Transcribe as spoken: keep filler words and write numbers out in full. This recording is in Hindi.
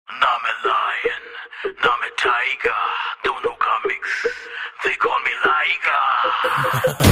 नाम है लायन, नाम है टाइगर, दोनों का मिक्स, they call me लाइगा।